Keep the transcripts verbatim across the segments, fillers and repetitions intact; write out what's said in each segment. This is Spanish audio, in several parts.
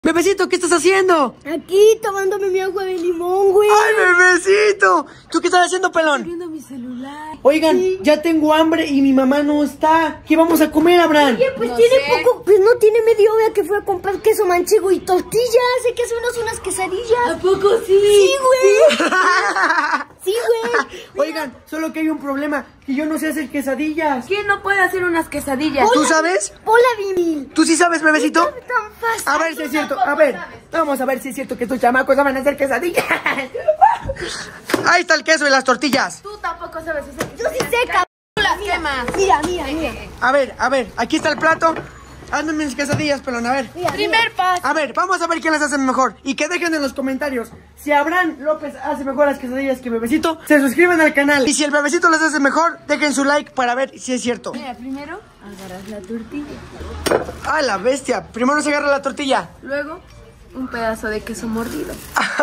Bebecito, ¿qué estás haciendo? Aquí, tomándome mi agua de limón, güey. ¡Ay, bebecito! ¿Tú qué estás haciendo, pelón? Viendo mi celular. Oigan, Sí. ya tengo hambre y mi mamá no está. ¿Qué vamos a comer, Abraham? Oye, pues No tiene sé. poco, pues no tiene media hora que fue a comprar queso manchego y tortillas. Hay que hacernos unas quesadillas. ¿A poco sí? Sí, güey. Sí, güey. Oigan, solo que hay un problema, que yo no sé hacer quesadillas. ¿Quién no puede hacer unas quesadillas? ¿Tú sabes? Hola, Bimil. ¿Tú sí sabes, bebecito? Tan fácil. A ver si es cierto, a ver. Vamos a ver si es cierto que estos chamacos saben hacer quesadillas. Ahí está el queso y las tortillas. Tú tampoco sabes hacer. Yo sí sé, cabrón. Tú las quemas. Mira, mira, mira. A ver, a ver, aquí está el plato. Hazme mis quesadillas, pelón, a ver. Mira, Primer paso. A ver, vamos a ver quién las hace mejor. Y que dejen en los comentarios si Abraham López hace mejor las quesadillas que Bebecito. Se suscriben al canal. Y si el Bebecito las hace mejor, dejen su like para ver si es cierto. Mira, primero agarras la tortilla. ¡Ah, la bestia! Primero se agarra la tortilla. Luego, un pedazo de queso mordido.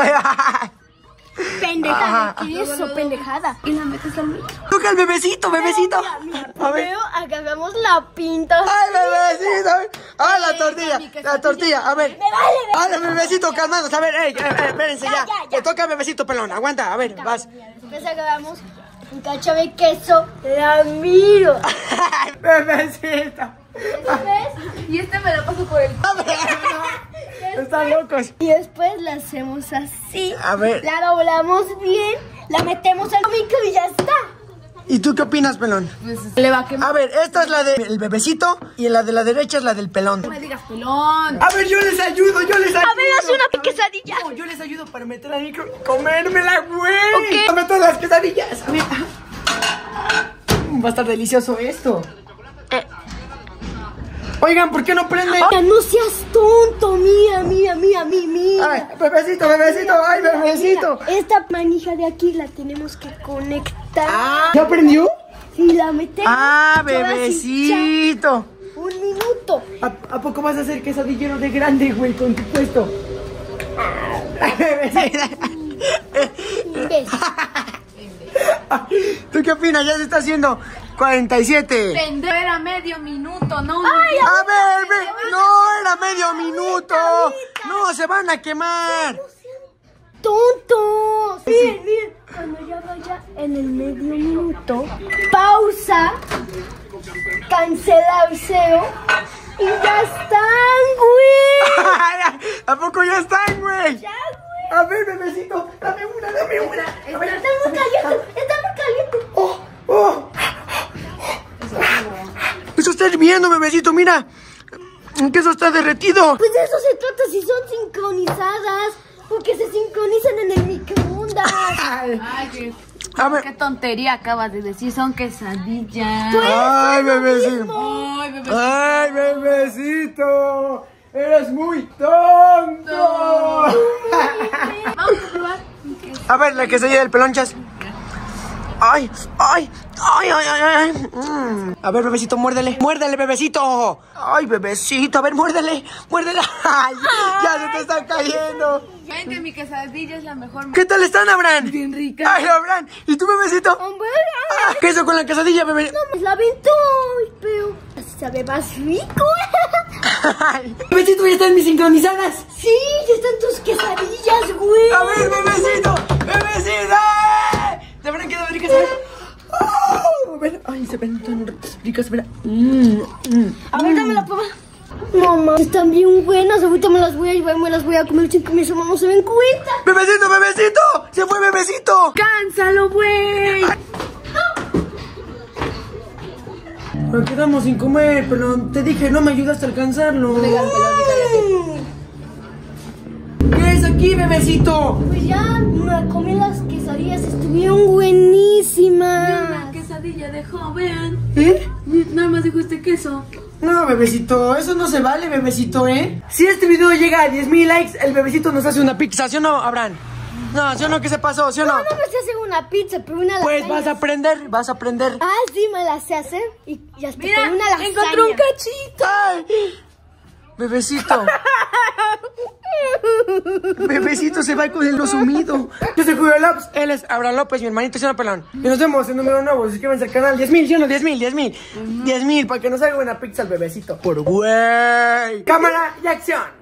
pendejada. Ajá. ¿Qué es eso, pendejada? Y la metes al micro. Toca el bebecito, bebecito. Mira, mira, A ver. primero agarramos la pinta. ¡Ay, bebecito! ¡Ay, la tortilla! mi La quesadilla. tortilla, a ver. Me vale, ¡Ay, bebecito, calmados! A ver, ey, eh, eh, espérense ya. Ya, ya, ya. Te toca Bebecito, pelón. Aguanta, a ver, vas. Después agarramos un cacho de queso. La miro. Bebecito. ¿Ves? Y este me lo paso por el... Están locos. Y después la hacemos así. A ver. La doblamos bien. La metemos al micro y ya está. ¿Y tú qué opinas, pelón? Pues le va a quemar. A ver, esta es la del Bebecito y la de la derecha es la del pelón. No me digas pelón. A ver, yo les ayudo, yo les ayudo. A ver, haz una quesadilla. No, yo les ayudo para meter al micro y comérmela, güey. Ok. Para meter las quesadillas. A ver. Va a estar delicioso esto. Eh. Oigan, ¿por qué no prende? Ya no seas tonto. Mira, mira, mira, mira, mira. Ay, bebecito, bebecito, ay, bebecito. Mira, esta manija de aquí la tenemos que conectar. Ah, ¿ya prendió? Si la metemos. Ah, se va a bebecito. hinchar. Un minuto. ¿A, ¿A poco vas a hacer quesadillero de grande, güey, con tu puesto? Ay, bebecito. Imbécil. ¿Tú qué opinas? Ya se está haciendo cuarenta y siete. Prender era medio minuto, no. Ay, A ver, ve- no, era medio minuto. No, se van a quemar. ¡Tontos! Miren, miren. Cuando ya vaya en el medio minuto, pausa, cancelar cero y ya están, güey. ¿A poco ya están, güey? Ya, güey. A ver, bebecito, dame una, dame una. A ver. Está muy caliente, está muy caliente. Oh, oh. Eso está hirviendo, bebecito, mira. Que eso está derretido. Pues de eso se trata si son sincronizadas, porque se sincronizan en el microondas. Ay, Ay, qué, a ver. qué tontería acabas de decir. Son quesadillas. Pues, Ay, bebecito. Ay, bebé. Ay, bebecito. Eres muy tonto. Vamos a probar. A ver, la quesadilla del pelonchas. Ay, ay, ay, ay, ay, ay. Mm. A ver, bebecito, muérdele. Muérdele, bebecito. Ay, bebecito, a ver, muérdele. Muérdele. Ay, ya se te está cayendo. Vente, mi quesadilla es la mejor. ¿Qué tal están, Abraham? Bien rica. Ay, Abraham. ¿Y tú, bebecito? Hombre, Ah, queso con la quesadilla, bebé. no me la aventó, pero así sabe más rico. Ay. Bebecito, ya están mis sincronizadas. Sí, ya están tus quesadillas, güey. A ver, bebecito. Bebecito. ¿De verdad quedan ricas? Oh, a ver, ay, se ven tan ricas, mira. Mm, mm. A ver, dame la prueba. Mamá, están bien buenas. Ahorita me las voy a llevar y me las voy a comer sin que mis hermanos no se den cuenta. Bebecito, bebecito. Se fue, bebecito. ¡Cánsalo, güey! Nos quedamos sin comer, pero te dije, no me ayudaste a alcanzarlo. ¿Qué es aquí, bebecito? Pues ya me comí las quesadillas, estuvieron buenísimas. Una quesadilla dejó, vean. ¿Eh? Nada más dijo este queso. No, bebecito, eso no se vale, bebecito, ¿eh? Si este video llega a diez mil likes, el bebecito nos hace una pizza, ¿sí o no, Abraham? No, ¿sí o no? ¿Qué se pasó? ¿Sí o no? No, no me sé hacer una pizza, pero una Pues lasaña. vas a aprender, vas a aprender. Ah, sí, me la sé hacer. Y ya está Mira, con una lasaña. encontré un cachito. ¡Ay! Bebecito. Bebecito se va con el oso sumido. Yo soy Julio López, él es Abraham López, mi hermanito, ¿sí o no, pelón? Y nos vemos en número nuevo. Suscríbanse al canal. diez mil, ¿sí o no? diez mil, diez mil. diez mil, para que nos haga una pizza al bebecito. Por güey. Cámara y acción.